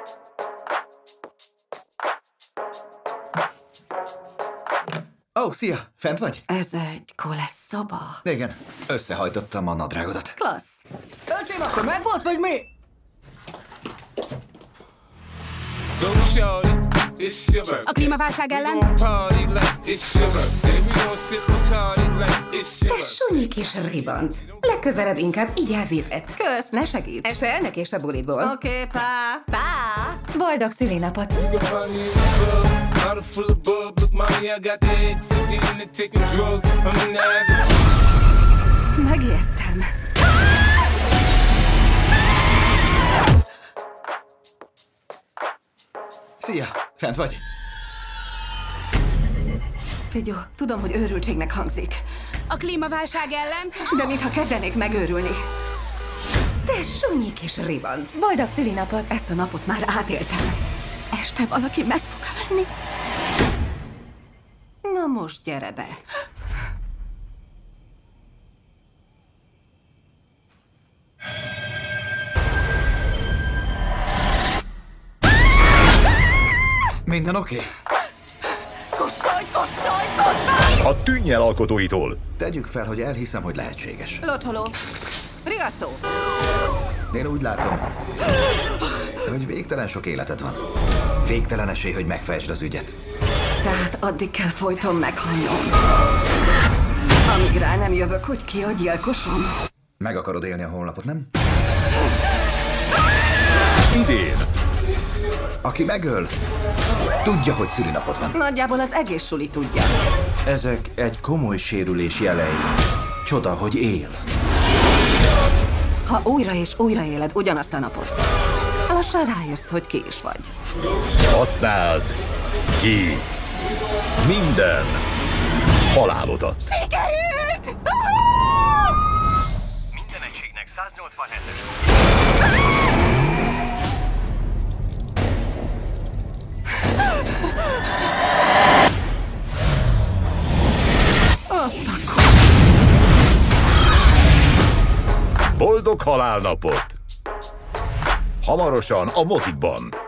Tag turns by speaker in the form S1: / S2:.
S1: Ó, szia! Fent vagy?
S2: Ez egy kolesz szoba.
S1: Igen, összehajtottam a nadrágodat.
S2: Klassz.
S3: Öcsém, akkor meg volt, vagy mi?
S4: A klímaválság ellen?
S2: Te sunyi kis ribanc. Legközelebb inkább igyál vizet. Kösz, ne segíts. Este elnekés a bulitból.
S4: Oké, pá. Pá.
S2: Boldog szülinapot. Megijedtem.
S1: Szia! Fent vagy?
S2: Figyó, tudom, hogy őrültségnek hangzik,
S4: A klímaválság ellen?
S2: de mintha kezdenék megőrülni. Te sunyi kis ribanc. Boldog szülinapot. Ezt a napot már átéltem. Este valaki meg fog ölni. Na most gyere be.
S1: Minden oké?
S2: Kossolj, kossolj, kossolj!
S5: A Tűnnyel alkotóitól.
S1: Tegyük fel, hogy elhiszem, hogy lehetséges.
S2: Lotoló. Riasztó.
S1: Én úgy látom, hogy végtelen sok életed van. Végtelen esély, hogy megfejtsd az ügyet.
S2: Tehát addig kell folyton meghalnom. Amíg rá nem jövök, hogy ki a gyilkosom.
S1: Meg akarod élni a holnapot, nem?
S5: Idén.
S1: Aki megöl, tudja, hogy szülinapod van.
S2: Nagyjából az egész suli tudja.
S6: Ezek egy komoly sérülés jelei. Csoda, hogy él.
S2: Ha újra és újra éled ugyanazt a napot, lassan rájössz, hogy ki is vagy.
S5: Használd ki minden halálodat.
S2: Sikerült!
S7: Minden egységnek 187-es.
S2: Azt akkor...
S5: Boldog halálnapot! Hamarosan a mozikban.